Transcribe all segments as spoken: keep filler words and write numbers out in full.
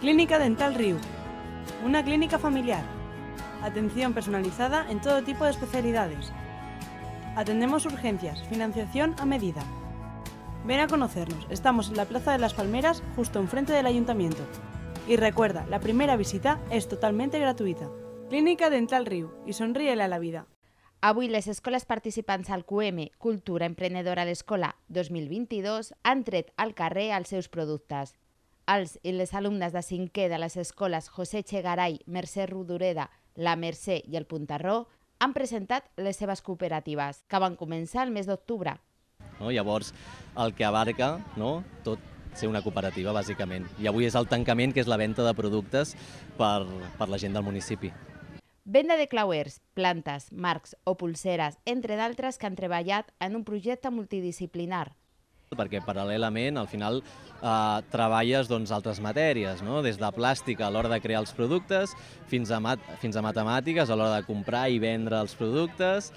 Clínica Dental Riu, una clínica familiar. Atención personalizada en todo tipo de especialidades. Atendemos urgencias, financiación a medida. Ven a conocernos, estamos en la Plaza de las Palmeras, justo enfrente del Ayuntamiento. Y recuerda, la primera visita es totalmente gratuïta. Clínica Dental Riu, i somríe-le a la vida. Avui les escoles participants al Q M Cultura Emprenedora a l'Escola dos mil vint-i-dos han tret al carrer els seus productes. Els i les alumnes de cinquè de les escoles José Chegaray, Mercè Rodoreda, La Mercè i el Puntarró han presentat les seves cooperatives, que van començar el mes d'octubre. No? Llavors, el que abarca, no? Tot ser una cooperativa, bàsicament. I avui és el tancament, que és la venda de productes per, per la gent del municipi. Venda de clauers, plantes, marcs o pulseres, entre d'altres que han treballat en un projecte multidisciplinar. Perquè paral·lelament, al final, eh, treballes doncs, altres matèries, no? Des de plàstica a l'hora de crear els productes, fins a, mat fins a matemàtiques a l'hora de comprar i vendre els productes,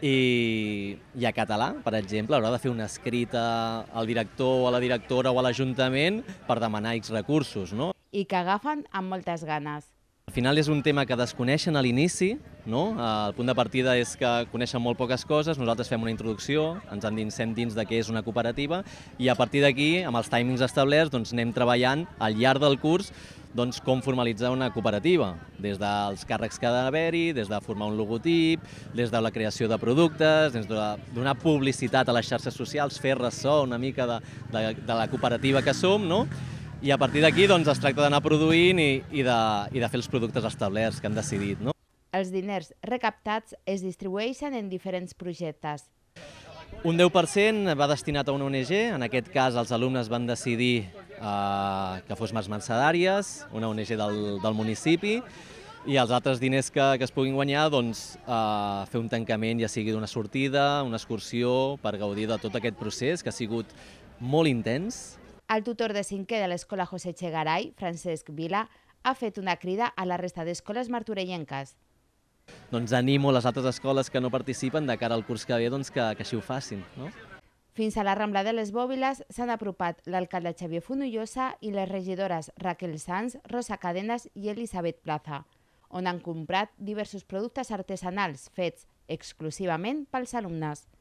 i, i a català, per exemple, a l'hora de fer una escrita al director o a la directora o a l'Ajuntament per demanar X recursos, no? I que agafen amb moltes ganes. Al final és un tema que desconeixen a l'inici, no? El punt de partida és que coneixen molt poques coses, nosaltres fem una introducció, ens endinsem dins de què és una cooperativa i a partir d'aquí, amb els timings establerts, doncs anem treballant al llarg del curs doncs, com formalitzar una cooperativa, des dels càrrecs que ha d'haver-hi, des de formar un logotip, des de la creació de productes, des de donar publicitat a les xarxes socials, fer ressò una mica de, de, de la cooperativa que som, no? I a partir d'aquí doncs, es tracta d'anar produint i, i, de, i de fer els productes establerts que han decidit. No? Els diners recaptats es distribueixen en diferents projectes. Un deu per cent va destinat a una O N G, en aquest cas els alumnes van decidir eh, que fos Mans Mansadàries, una O N G del, del municipi, i els altres diners que, que es puguin guanyar, doncs, eh, fer un tancament, ja sigui d'una sortida, una excursió, per gaudir de tot aquest procés que ha sigut molt intens. El tutor de cinquè de l'Escola José Chegaray, Francesc Vila, ha fet una crida a la resta d'escoles martorellenques. Doncs animo les altres escoles que no participen de cara al curs que ve doncs, que, que així ho facin. No? Fins a la Rambla de les Bòbiles s'han apropat l'alcalde Xavier Fonollosa i les regidores Raquel Sanz, Rosa Cadenas i Elisabet Plaza, on han comprat diversos productes artesanals fets exclusivament pels alumnes.